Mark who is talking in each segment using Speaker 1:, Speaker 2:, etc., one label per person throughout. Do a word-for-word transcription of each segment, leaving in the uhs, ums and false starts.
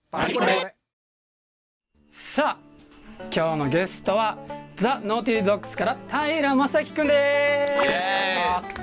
Speaker 1: パリコレ。さあ今日のゲストはザ・ノーティードッグスから平正樹くんです。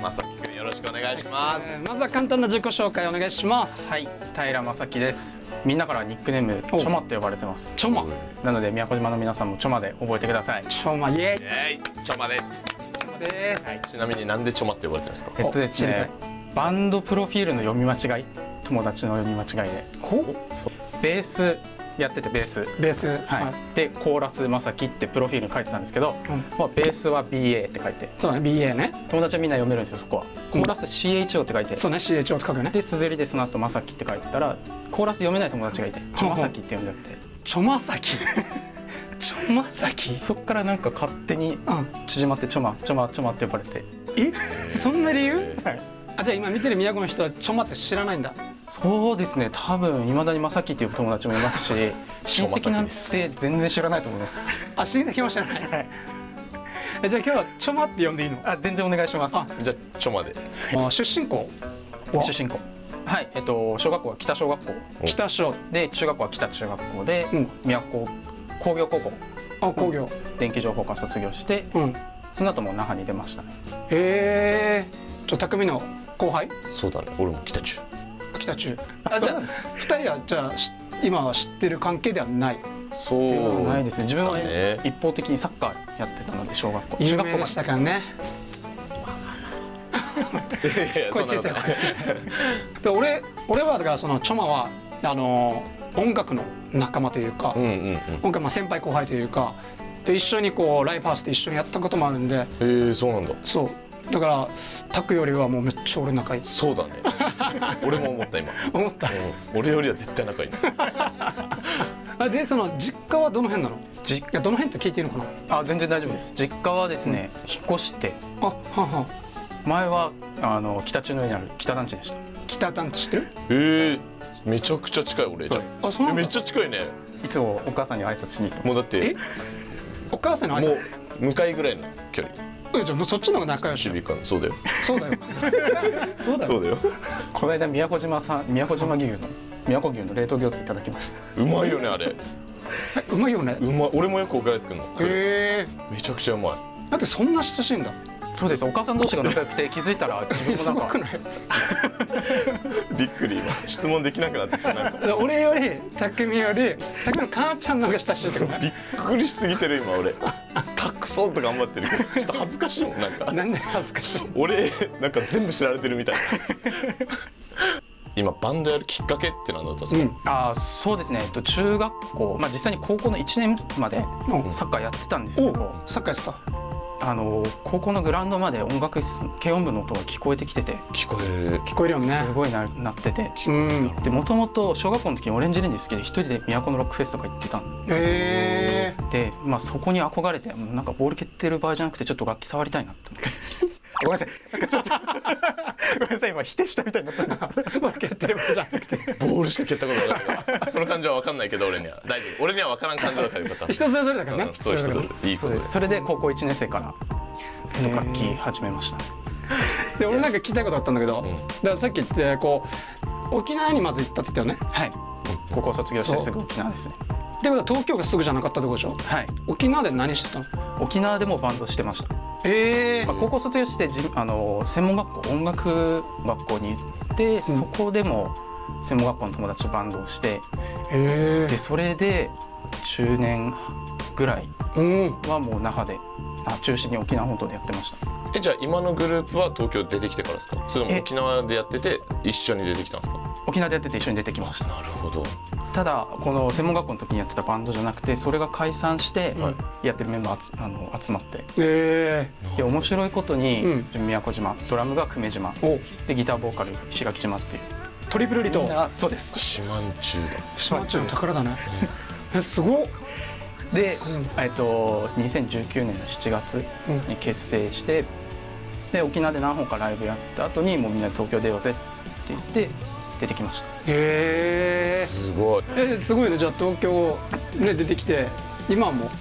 Speaker 2: 正樹くんよろしくお願いします、
Speaker 1: えー、まずは簡単な自己紹介お願いします。
Speaker 3: はい、平正樹です。みんなからニックネームチョマって呼ばれてます。
Speaker 1: チョマ
Speaker 3: なので宮古島の皆さんもチョマで覚えてください。
Speaker 1: チョマイエイ。
Speaker 2: イエーイ、チョマです。
Speaker 1: チョマです、はい、
Speaker 2: ちなみになんでチョマって呼ばれてるんですか？
Speaker 3: えっとですね、バンドプロフィールの読み間違い、友達の読み間違いで、
Speaker 1: ほ
Speaker 3: ベースやっててベース
Speaker 1: ベース、
Speaker 3: はい、はい、でコーラス正樹ってプロフィールに書いてたんですけど、うん、まあ、ベースは ビーエー って書いて、
Speaker 1: そうね ビーエー ね、
Speaker 3: 友達はみんな読めるんですよ。そこはコーラス シーエイチオー って書いて、
Speaker 1: そうね シーエイチオー って書くね。
Speaker 3: で綴りでその後正樹って書いてたらコーラス読めない友達がいてチョマサキって呼んじゃって、
Speaker 1: チョマサキチョマサキ、
Speaker 3: そっからなんか勝手に縮まってチョマチョマチョマって呼ばれて。
Speaker 1: えそんな理由？
Speaker 3: はい。
Speaker 1: あ、じゃあ今見てる都の人はチョマって知らないんだ。
Speaker 3: そうですね、多分いまだに正樹っていう友達もいますし親戚なんて全然知らないと思います。
Speaker 1: あ、親戚も知らない、はい、じゃあ今日はチョマって呼んでいいの？
Speaker 3: あ、全然お願いします。
Speaker 2: あ、じゃあチョマで。
Speaker 1: あ、出身校
Speaker 3: 出身校はい、えっと小学校は北小学校、
Speaker 1: 北小
Speaker 3: で中学校は北中学校で、うん、宮古工業高校、
Speaker 1: あ、工業、
Speaker 3: 電気情報科卒業して、うん、その後も那覇に出ましたね。
Speaker 1: へえ。ちょ匠の後輩？
Speaker 2: そうだね、俺も北中。
Speaker 1: 北中。あ、じゃあふたりはじゃあ今は知ってる関係ではない？
Speaker 3: そうではないですね。自分は一方的にサッカーやってたので小学校。
Speaker 1: 有名でしたからね。これ小さい。で俺俺はだからそのチョマはあの音楽の仲間というか、音楽まあ先輩後輩というか、で一緒にこうライブハウスで一緒にやったこともあるんで。
Speaker 2: へえ、そうなんだ。
Speaker 1: そう。だからタクよりはもうめっちゃ俺仲いい。
Speaker 2: そうだね。俺も思った今。
Speaker 1: 思った。
Speaker 2: 俺よりは絶対仲いい。
Speaker 1: あ、でその実家はどの辺なの？実家どの辺って聞いていいのかな？
Speaker 3: あ、全然大丈夫です。実家はですね、引っ越して。
Speaker 1: あ、はは。
Speaker 3: 前はあの北中の上にある北団地でした。
Speaker 1: 北団地知ってる？
Speaker 2: ええ、めちゃくちゃ近い俺じゃ。
Speaker 1: あ、そうなんだ。
Speaker 2: めっちゃ近いね。
Speaker 3: いつもお母さんに挨拶しに行って。
Speaker 2: もうだって。
Speaker 1: え？お母さんの挨拶？
Speaker 2: もう向かいぐらいの距離。
Speaker 1: じゃあそっちの方が仲良し。
Speaker 2: そうだよ。
Speaker 1: そうだよ。そうだよ。
Speaker 2: そうだよ。
Speaker 3: この間宮古島さん、宮古島牛の宮古牛の冷凍餃子いただきました。
Speaker 2: うまいよねあれ。
Speaker 1: うまいよね。
Speaker 2: うまい。俺もよく送られてくるの。
Speaker 1: へえ。
Speaker 2: めちゃくちゃうまい。
Speaker 1: だってそんな親しいんだ。
Speaker 3: そうです。お母さん同士が仲良くて気づいたら自分もなんか
Speaker 2: びっくり、今質問できなくなってきた。なんか
Speaker 1: 俺より匠より匠の母ちゃんの方が親しいってこと。
Speaker 2: びっくりしすぎてる今俺。隠そうと頑張ってるけどちょっと恥ずかしいもんなんか。
Speaker 1: なんで恥ずかしい？
Speaker 2: 俺なんか全部知られてるみたいな。今バンドやるきっかけって何だったんですか？うん、
Speaker 3: あ、そうですね。えっと中学校、まあ実際に高校のいちねんまでサッカーやってたんですけど、
Speaker 1: サッカーやってた。
Speaker 3: あの高校のグラウンドまで音楽室軽音部の音が聞こえてきてて、
Speaker 2: 聞こえる
Speaker 1: 聞こえるよね。
Speaker 3: すごい な, なってて、
Speaker 1: うん、
Speaker 3: でもともと小学校の時にオレンジレンジ好きで一人で都のロックフェスとか行ってたんですよ。
Speaker 1: へー。
Speaker 3: で、まあ、そこに憧れてなんかボール蹴ってる場合じゃなくてちょっと楽器触りたいなと思ってごめんなさい、なんかちょっとごめんなさい、今否定したみたいになったんですボール蹴ってる場合じゃなくて
Speaker 2: ボールしか蹴ったことないからその感情は分かんないけど俺には大丈夫。俺には分からん感情だからよかった。
Speaker 1: 人それぞれだからね、うん、
Speaker 2: そう人それぞれいいことです。
Speaker 3: それで高校いちねん生から楽器始めましたね。
Speaker 1: で俺なんか聞きたいことあったんだけど、うん、だからさっき言ってこう沖縄にまず行ったって言ったよね。
Speaker 3: はい、高校卒業してすぐ沖縄ですね。
Speaker 1: ってことは東京がすぐじゃなかったってことでしょ？はい。沖縄で何してたの？
Speaker 3: 沖縄でもバンドしてました。
Speaker 1: ええー。
Speaker 3: まあ、高校卒業してじあの専門学校音楽学校に行って、うん、そこでも専門学校の友達とバンドをして、
Speaker 1: えー、
Speaker 3: でそれでじゅうねんぐらいはもう那覇で、あ、中心に沖縄本島でやってました。
Speaker 2: え、じゃあ今のグループは東京出てきてからですか？それとも沖縄でやってて一緒に出てきたんですか？
Speaker 3: 沖縄でやってて一緒に出てきました。
Speaker 2: なるほど。
Speaker 3: ただこの専門学校の時にやってたバンドじゃなくて、それが解散してやってるメンバーあの集まって、
Speaker 1: え
Speaker 3: ー、で面白いことに、うん、宮古島、ドラムが久米島でギターボーカル石垣島っていう
Speaker 1: トリプル離島。
Speaker 3: そうです。
Speaker 2: 四万十だ。
Speaker 1: 四万十の宝だね。え、すごっ。
Speaker 3: で、うん、えっとにせんじゅうきゅうねんのしちがつに結成して、で沖縄で何本かライブやった後にもうみんなで東京出ようぜって言って出てきました。
Speaker 1: へえ。
Speaker 2: すごい。
Speaker 1: え、すごいね。じゃあ東京ね出てきて今も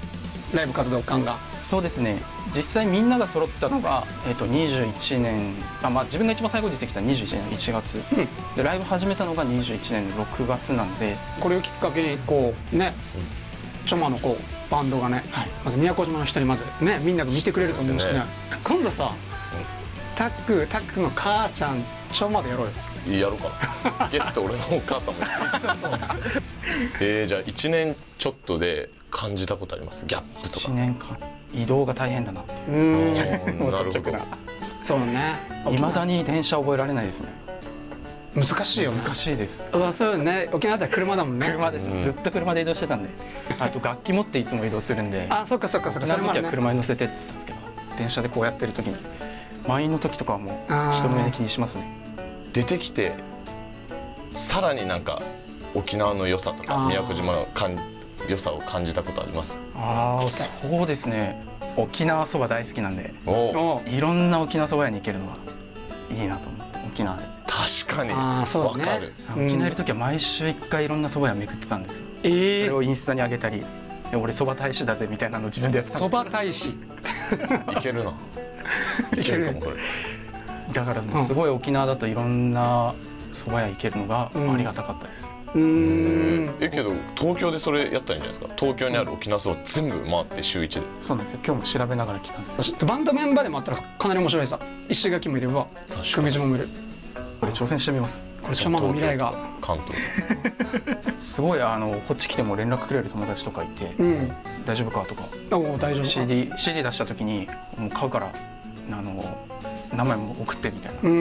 Speaker 1: ライブ活動感が。
Speaker 3: そうですね、実際みんなが揃ったのが、えー、とにじゅういちねん、あ、まあ、自分が一番最後に出てきたにじゅういちねんのいちがつ、うん、でライブ始めたのがにじゅういちねんのろくがつなんで、
Speaker 1: これをきっかけにこうね、うん、チョマのこうバンドがね、はい、まず宮古島の人にまずねみんなが見てくれると思うしね、今度さ、タックタックの母ちゃんチョマでやろうよ。
Speaker 2: やろうかなゲスト俺のお母さんもえー、じゃあいちねんちょっとで感じたことあります？ギャップとか。
Speaker 3: いちねんかん移動が大変だなっていう。
Speaker 2: うんなるほど。
Speaker 1: そうね、
Speaker 3: いまだに電車覚えられないですね。
Speaker 1: 難しいよね。
Speaker 3: 難しいです。
Speaker 1: あ、そうね、沖縄だったら車だもんね。
Speaker 3: 車です、うん、ずっと車で移動してたんで、あと楽器持っていつも移動するんで、
Speaker 1: あ、そっかそっかそっか、
Speaker 3: その時は車に乗せてたんですけど、電車でこうやってる時に満員の時とかはもう人の目で気にしますね。
Speaker 2: 出てきてさらになんか沖縄の良さとか宮古島のかん良さを感じたことあります？
Speaker 3: ああ、そうですね、沖縄そば大好きなんで、
Speaker 2: お
Speaker 3: いろんな沖縄そば屋に行けるのはいいなと思って。沖縄で
Speaker 2: 確かに
Speaker 1: あそう、ね、
Speaker 2: 分かる。
Speaker 3: 沖縄いる時は毎週一回いろんなそば屋巡ってたんですよ、
Speaker 1: えー、
Speaker 3: それをインスタに上げたり、俺そば大使だぜみたいなのを自分でやってたんです。
Speaker 1: そば大使
Speaker 2: いけるな。いけるかもこれ。
Speaker 3: だからもうすごい沖縄だといろんな蕎麦屋行けるのがありがたかったです。
Speaker 1: うん、
Speaker 2: えけど東京でそれやったらいいんじゃないですか？東京にある沖縄そば全部回って週一で。
Speaker 3: そうなんですよ、今日も調べながら来たんです。
Speaker 1: バンドメンバーでもあったらかなり面白いさ。石垣もいれば久米島もいる。
Speaker 3: これ挑戦してみます。
Speaker 1: これチョマの未来が
Speaker 2: 関東
Speaker 3: すごいあのこっち来ても連絡くれる友達とかいて、うん、大丈夫かとか、
Speaker 1: お大丈夫
Speaker 3: シーディー, シーディー出した時にもう買うからあの名前も送ってみたいな。うん、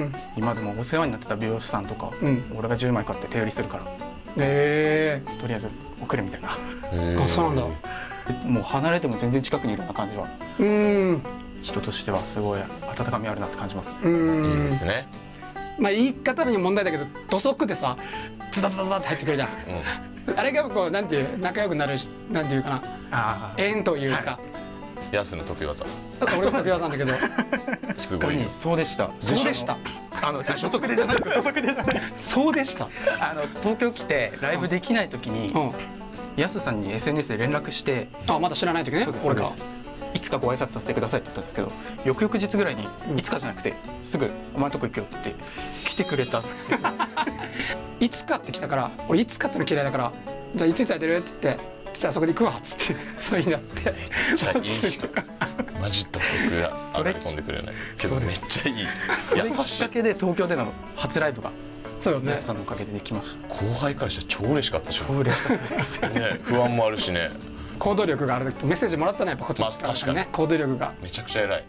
Speaker 3: 今でもお世話になってた美容師さんとか、うん、俺がじゅうまい買って手売りするから、
Speaker 1: えー、
Speaker 3: とりあえず送るみたいな。
Speaker 1: あ、そうなんだ。
Speaker 3: もう離れても全然近くにいるような感じは、うん人としてはすごい温かみあるなって感じます。
Speaker 2: うんいいですね。
Speaker 1: まあ言い方に問題だけど土足でさズダズダズダって入ってくるじゃん、うん、あれがこうなんていう仲良くなるし、なんていうかな、あ縁というか、
Speaker 2: ヤスの得意技。
Speaker 1: 俺の得意技なんだけど
Speaker 2: すごいよ。
Speaker 3: そうでした。
Speaker 1: そうでした。
Speaker 3: あの土足でじゃないですよ。土足でじゃない。
Speaker 1: そうでした。
Speaker 3: あの東京来てライブできない時に、うん、ヤスさんに エスエヌエス で連絡して、
Speaker 1: あ、まだ知らない時ね。俺か。
Speaker 3: いつかご挨拶させてくださいって言ったんですけど、翌々日ぐらいに、いつかじゃなくてすぐお前のとこ行くよって言って来てくれたんですよ。
Speaker 1: いつかって来たから、俺いつかっての嫌いだから、じゃあいついつ空いてるって言って、じゃあそこで行くわっつってそういうになって、めっ
Speaker 2: ちゃいい人。マジ土足で上がり込んでくれないけどめっちゃいい。
Speaker 3: それきっかけで東京での初ライブが
Speaker 1: そうよね、
Speaker 3: ヤスさんのおかげでできました。
Speaker 2: 後輩からしたら超嬉しかったでしょ。
Speaker 3: 超嬉しかったですよ
Speaker 2: ね。不安もあるしね。
Speaker 1: 行動力があるメッセージもらったね、やっぱこっちからね、まあ、行動力が
Speaker 2: めちゃくちゃ偉い。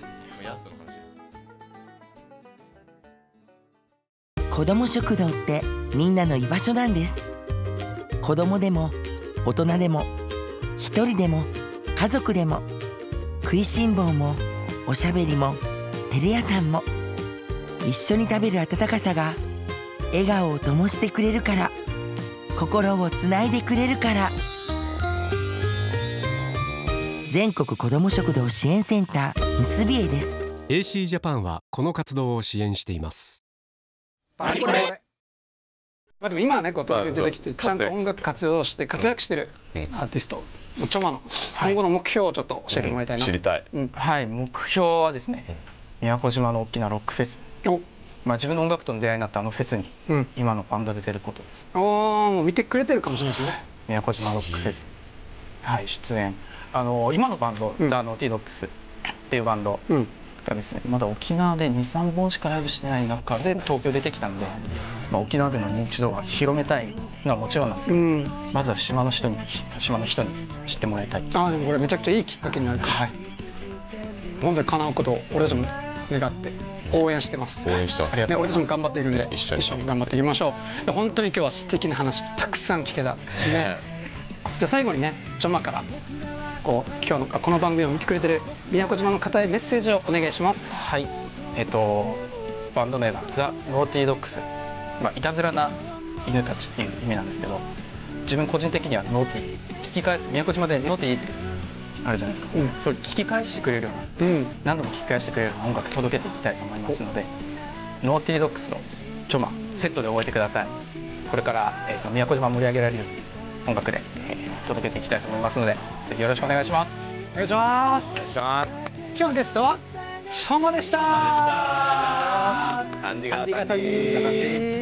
Speaker 4: 子ども食堂ってみんなの居場所なんです。子どもでも大人でも一人でも家族でも食いしん坊もおしゃべりも照れ屋さんも一緒に食べる温かさが笑顔を灯してくれるから、心をつないでくれるから。全国子ども食堂支援センターむすびえです。
Speaker 5: エーシー ジャパンはこの活動を支援しています。
Speaker 1: パリコレ。まあでも今はね、こう東京出てきてちゃんと音楽活動して活躍してるアーティスト、チョマの今後の目標をちょっと教えてもらいたいな。
Speaker 2: 知りたい。
Speaker 3: はい、目標はですね、宮古島の大きなロックフェス、まあ自分の音楽との出会いになったあのフェスに今のバンドで出ることです。
Speaker 1: おお、もう見てくれてるかもしれないですね。
Speaker 3: 宮古島ロックフェス、はい出演。あの今のバンド、うん、ザ・ノーティードッグスっていうバンドがですね、まだ沖縄でにさんぼんしかライブしてない中で東京出てきたんで、まあ、沖縄での認知度は広めたいのはもちろんなんですけど、うん、まずは島の人に島の人に知ってもらいたい。
Speaker 1: ああ、でもこれめちゃくちゃいいきっかけになる。はい、本当に叶うことを俺たちも願って応援してます。
Speaker 2: 応援してます。
Speaker 1: ね、俺たちも頑張っているんで、
Speaker 2: 一緒に
Speaker 1: 頑張っていきましょう。本当に今日は素敵な話たくさん聞けたね。じゃあ最後にね、チョマからこう今日のこの番組を見てくれてる宮古島の方へメッセージをお願いします。
Speaker 3: はい、えっとバンド名はザ・ノーティードッグス、まあいたずらな犬たちっていう意味なんですけど、自分個人的にはノーティー聞き返す、宮古島でノーティーってあるじゃないですか、うん、それ聞き返してくれるような、うん、何度も聞き返してくれるような音楽届けていきたいと思いますので、ノーティードッグスとチョマセットで覚えてください。これから、えー、と宮古島盛り上げられる音楽で、えー、届けていきたいと思いますので、ぜひよろしくお願いします。
Speaker 1: 願いします。
Speaker 2: お願いします。
Speaker 1: 今日のゲストはチョマでした。
Speaker 2: ありがとう。
Speaker 1: ありがとう。